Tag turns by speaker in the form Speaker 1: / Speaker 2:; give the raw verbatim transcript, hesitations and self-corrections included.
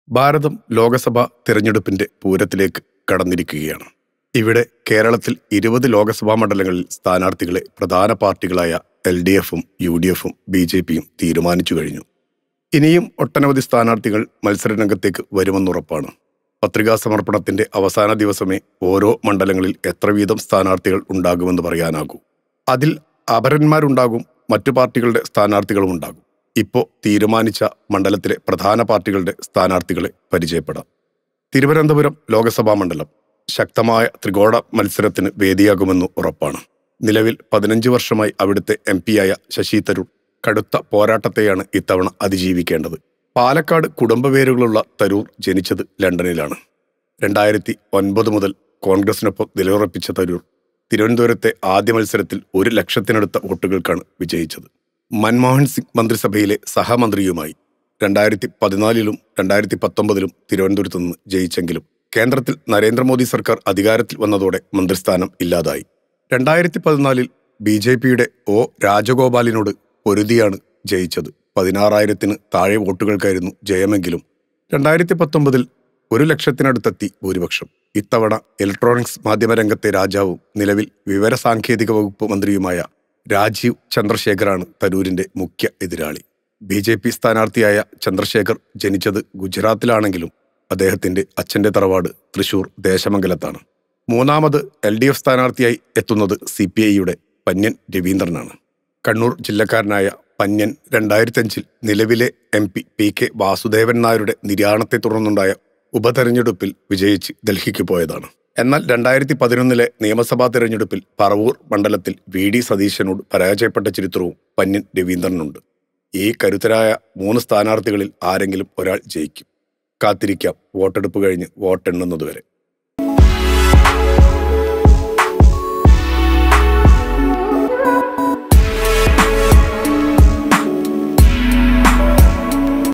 Speaker 1: ഭാരതം ലോകസഭാ തിരഞ്ഞെടുപ്പിന്റെ പൂരത്തിലേക്ക് കടന്നിരിക്കുകയാണ്. ഇവിടെ കേരളത്തിൽ ഇരുപത് ലോകസഭാ മണ്ഡലങ്ങളിൽ സ്ഥാനാർത്ഥികളെ പ്രധാന പാർട്ടികളായ എൽ ഡി എഫും യു ഡി എഫും ബി ജെ പിയും തീരുമാനിച്ചു കഴിഞ്ഞു. ഇനിയും ഒട്ടനവധി സ്ഥാനാർത്ഥികൾ മത്സരരംഗത്തേക്ക് വരുമെന്നുറപ്പാണ്. പത്രികാ സമർപ്പണത്തിന്റെ അവസാന ദിവസമേ ഓരോ മണ്ഡലങ്ങളിൽ എത്ര വീതം സ്ഥാനാർത്ഥികൾ ഉണ്ടാകുമെന്ന് പറയാനാകൂ. അതിൽ അപരന്മാരുണ്ടാകും, മറ്റു പാർട്ടികളുടെ സ്ഥാനാർത്ഥികളും ഉണ്ടാകും. ഇപ്പോൾ തീരുമാനിച്ച മണ്ഡലത്തിലെ പ്രധാന പാർട്ടികളുടെ സ്ഥാനാർത്ഥികളെ പരിചയപ്പെടാം. തിരുവനന്തപുരം ലോകസഭാ മണ്ഡലം ശക്തമായ ത്രികോണ മത്സരത്തിന് വേദിയാകുമെന്ന് ഉറപ്പാണ്. നിലവിൽ പതിനഞ്ച് വർഷമായി അവിടുത്തെ എം പിയായ ശശി തരൂർ കടുത്ത പോരാട്ടത്തെയാണ് ഇത്തവണ അതിജീവിക്കേണ്ടത്. പാലക്കാട് കുടുംബവേരുകളുള്ള തരൂർ ജനിച്ചത് ലണ്ടനിലാണ്. രണ്ടായിരത്തി ഒൻപത് മുതൽ കോൺഗ്രസിനൊപ്പം നിലയുറപ്പിച്ച തരൂർ തിരുവനന്തപുരത്തെ ആദ്യ മത്സരത്തിൽ ഒരു ലക്ഷത്തിനടുത്ത വോട്ടുകൾക്കാണ് വിജയിച്ചത്. മൻമോഹൻ സിംഗ് മന്ത്രിസഭയിലെ സഹമന്ത്രിയുമായി രണ്ടായിരത്തി പതിനാലിലും രണ്ടായിരത്തി പത്തൊമ്പതിലും തിരുവനന്തപുരത്ത് നിന്ന് ജയിച്ചെങ്കിലും കേന്ദ്രത്തിൽ നരേന്ദ്രമോദി സർക്കാർ അധികാരത്തിൽ വന്നതോടെ മന്ത്രിസ്ഥാനം ഇല്ലാതായി. രണ്ടായിരത്തി പതിനാലിൽ ബി ജെ പിയുടെ ഒ രാജഗോപാലിനോട് പൊരുതിയാണ് ജയിച്ചത്. പതിനാറായിരത്തിന് താഴെ വോട്ടുകൾക്കായിരുന്നു ജയമെങ്കിലും രണ്ടായിരത്തി പത്തൊമ്പതിൽ ഒരു ലക്ഷത്തിനടുത്തെത്തി ഭൂരിപക്ഷം. ഇത്തവണ ഇലക്ട്രോണിക്സ് മാധ്യമരംഗത്തെ രാജാവും നിലവിൽ വിവരസാങ്കേതിക വകുപ്പ് മന്ത്രിയുമായ രാജീവ് ചന്ദ്രശേഖറാണ് തരൂരിന്റെ മുഖ്യ എതിരാളി. ബി ജെ പി സ്ഥാനാർത്ഥിയായ ചന്ദ്രശേഖർ ജനിച്ചത് ഗുജറാത്തിലാണെങ്കിലും അദ്ദേഹത്തിന്റെ അച്ഛന്റെ തറവാട് തൃശൂർ ദേശമംഗലത്താണ്. മൂന്നാമത് എൽ ഡി എഫ് സ്ഥാനാർത്ഥിയായി എത്തുന്നത് സി പി ഐയുടെ പന്ന്യൻ രവീന്ദ്രനാണ്. കണ്ണൂർ ജില്ലക്കാരനായ പന്ന്യൻ രണ്ടായിരത്തി അഞ്ചിൽ നിലവിലെ MP P K Vasudevan നായരുടെ നിര്യാണത്തെ തുടർന്നുണ്ടായ ഉപതെരഞ്ഞെടുപ്പിൽ വിജയിച്ച് ഡൽഹിക്ക് പോയതാണ്. എന്നാൽ രണ്ടായിരത്തി പതിനൊന്നിലെ നിയമസഭാ തെരഞ്ഞെടുപ്പിൽ പറവൂർ മണ്ഡലത്തിൽ വി ഡി സതീശനോട് പരാജയപ്പെട്ട ചരിത്രവും പന്ന്യൻ രവീന്ദ്രനുണ്ട്. ഈ കരുത്തരായ മൂന്ന് സ്ഥാനാർത്ഥികളിൽ ആരെങ്കിലും ഒരാൾ ജയിക്കും. കാത്തിരിക്കാം വോട്ടെടുപ്പ് കഴിഞ്ഞ് വോട്ടെണ്ണുന്നതുവരെ.